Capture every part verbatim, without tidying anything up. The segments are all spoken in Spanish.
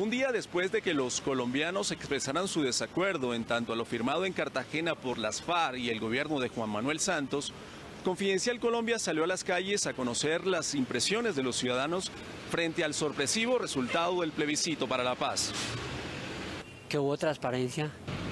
Un día después de que los colombianos expresaran su desacuerdo en tanto a lo firmado en Cartagena por las FARC y el gobierno de Juan Manuel Santos, Confidencial Colombia salió a las calles a conocer las impresiones de los ciudadanos frente al sorpresivo resultado del plebiscito para la paz. Que hubo transparencia,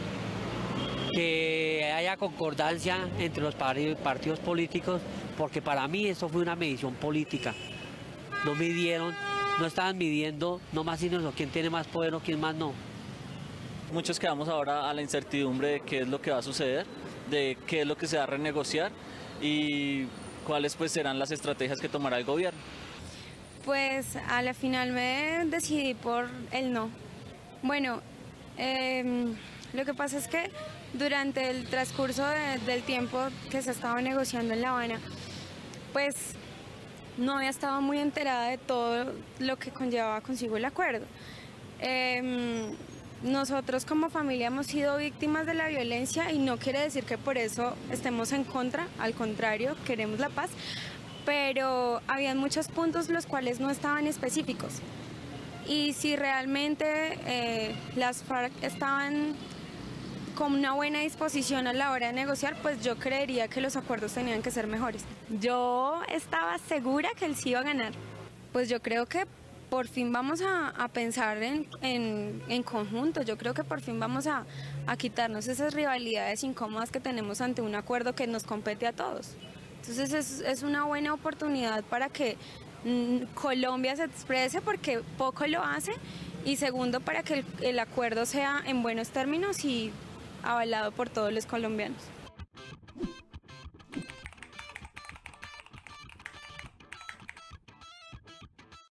que haya concordancia entre los partidos políticos, porque para mí eso fue una medición política. No midieron, no estaban midiendo no más sino quién tiene más poder o quién más no. Muchos quedamos ahora a la incertidumbre de qué es lo que va a suceder, de qué es lo que se va a renegociar y cuáles pues serán las estrategias que tomará el gobierno. Pues a la final me decidí por el no. Bueno, eh, lo que pasa es que durante el transcurso de, del tiempo que se estaba negociando en La Habana, pues no había estado muy enterada de todo lo que conllevaba consigo el acuerdo. Eh, nosotros como familia hemos sido víctimas de la violencia y no quiere decir que por eso estemos en contra, al contrario, queremos la paz, pero habían muchos puntos los cuales no estaban específicos. Y si realmente eh, las FARC estaban con una buena disposición a la hora de negociar, pues yo creería que los acuerdos tenían que ser mejores. Yo estaba segura que él sí iba a ganar. Pues yo creo que por fin vamos a, a pensar en, en, en conjunto. Yo creo que por fin vamos a, a quitarnos esas rivalidades incómodas que tenemos ante un acuerdo que nos compete a todos. Entonces es, es una buena oportunidad para que mmm, Colombia se exprese, porque poco lo hace, y segundo, para que el, el acuerdo sea en buenos términos y avalado por todos los colombianos.